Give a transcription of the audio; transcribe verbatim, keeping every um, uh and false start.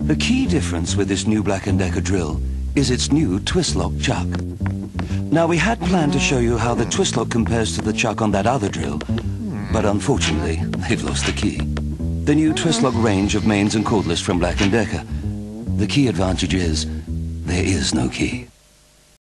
The key difference with this new Black and Decker drill is its new Twistlok chuck. Now, we had planned to show you how the Twistlok compares to the chuck on that other drill, but unfortunately, they've lost the key. The new Twistlok range of mains and cordless from Black and Decker. The key advantage is, there is no key.